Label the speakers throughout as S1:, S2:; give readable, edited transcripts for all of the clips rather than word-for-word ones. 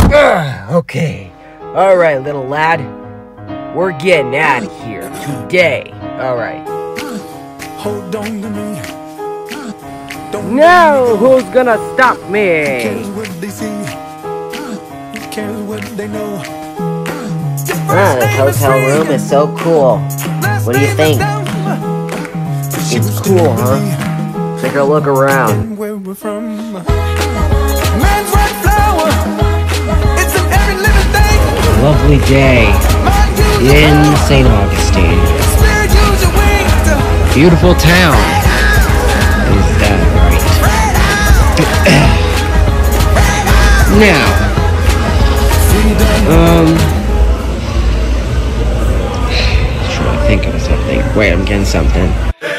S1: Okay. Alright, little lad. We're getting out of here today. Alright.
S2: Hold on to me.
S1: Now, who's gonna stop me?
S2: Cares what they see. Cares what they know.
S3: This hotel room is so cool. What do you think?
S1: It's cool, huh? Take a look around.
S2: Where we're from. Man's white flower. It's in every living thing.
S4: Lovely day in St. Augustine. Beautiful town. Is that right? Now, trying to think of something. Wait, I'm getting something.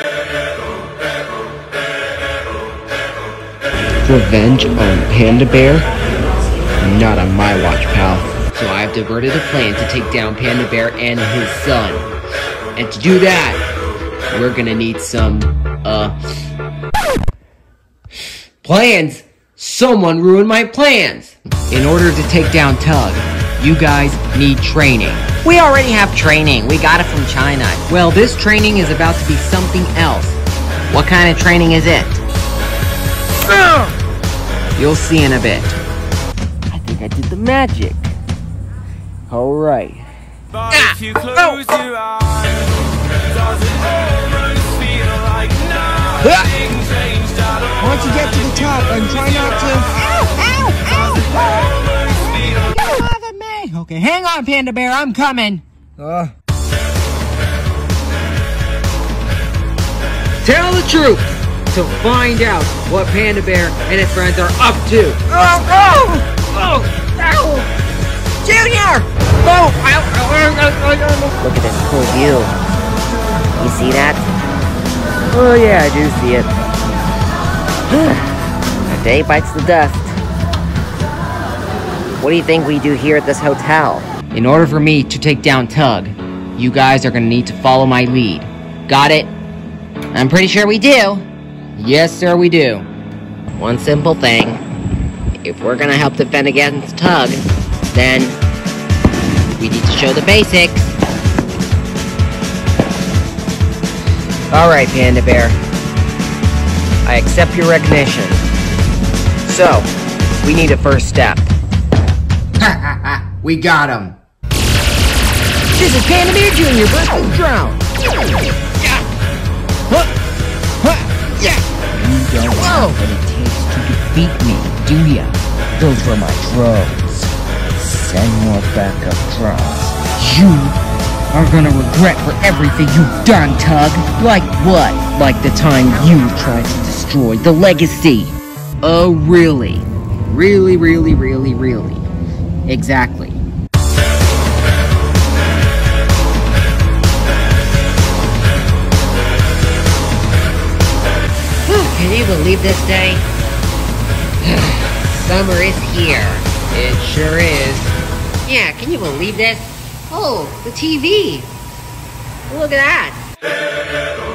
S4: Revenge on Panda Bear? Not on my watch, pal. So I have diverted a plan to take down Panda Bear and his son. And to do that, we're gonna need some, plans! Someone ruined my plans! In order to take down Tug, you guys need training.
S3: We already have training. We got it from China.
S4: Well, this training is about to be something else.
S3: What kind of training is it?
S4: You'll see in a bit.
S1: I think I did the magic. Alright.
S2: If you close your eyes, does it almost feel like nothing changed at all?
S4: Once you get to the top and try not to... Don't bother me! Okay, hang on, Panda Bear, I'm coming. Tell the truth to find out what Panda Bear and his friends are up to.
S3: Junior! Look at this cool view. You see that?
S1: Oh yeah, I do see it.
S3: The day bites the dust. What do you think we do here at this hotel?
S4: In order for me to take down Tug, you guys are gonna need to follow my lead. Got it?
S3: I'm pretty sure we do.
S4: Yes, sir, we do.
S3: One simple thing. If we're gonna help defend against Tug, then we need to show the basics.
S1: Alright, Panda Bear. I accept your recognition. So, we need a first step.
S4: We got him.
S1: This is Panda Bear Jr. versus Drown.
S5: You don't know what it takes to defeat me, do ya? Those were my drones. Send more backup drones. You are gonna regret for everything you've done, Tug. Like what? Like the time you tried to destroy the legacy.
S4: Oh, really? Really, really, really, really? Exactly.
S3: Can you believe this day? Summer is here.
S4: It sure is.
S3: Yeah, can you believe this? Oh, the TV. Look at that.